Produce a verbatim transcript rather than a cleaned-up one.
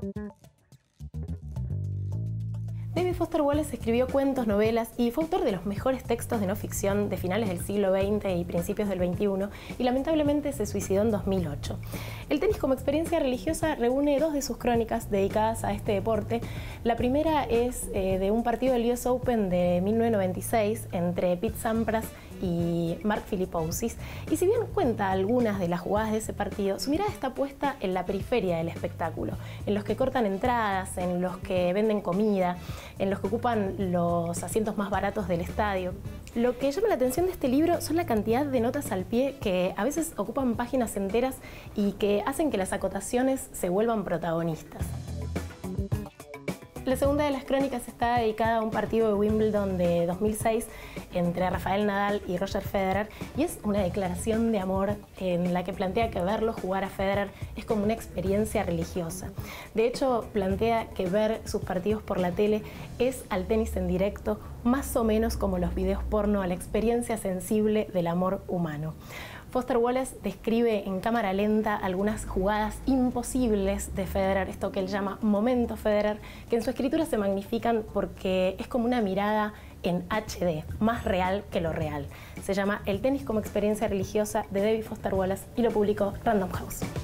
David Foster Wallace escribió cuentos, novelas y fue autor de los mejores textos de no ficción de finales del siglo veinte y principios del veintiuno, y lamentablemente se suicidó en dos mil ocho. El tenis como experiencia religiosa reúne dos de sus crónicas dedicadas a este deporte. La primera es eh, de un partido del U S Open de mil novecientos noventa y seis entre Pete Sampras y Mark Philippoussis, y si bien cuenta algunas de las jugadas de ese partido, su mirada está puesta en la periferia del espectáculo, en los que cortan entradas, en los que venden comida, en los que ocupan los asientos más baratos del estadio. Lo que llama la atención de este libro son la cantidad de notas al pie que a veces ocupan páginas enteras y que hacen que las acotaciones se vuelvan protagonistas. La segunda de las crónicas está dedicada a un partido de Wimbledon de dos mil seis entre Rafael Nadal y Roger Federer, y es una declaración de amor en la que plantea que verlo jugar a Federer es como una experiencia religiosa. De hecho, plantea que ver sus partidos por la tele es al tenis en directo, más o menos como los videos porno a la experiencia sensible del amor humano. Foster Wallace describe en cámara lenta algunas jugadas imposibles de Federer, esto que él llama momento Federer, que en su escritura se magnifican porque es como una mirada en H D, más real que lo real. Se llama El tenis como experiencia religiosa de David Foster Wallace y lo publicó Random House.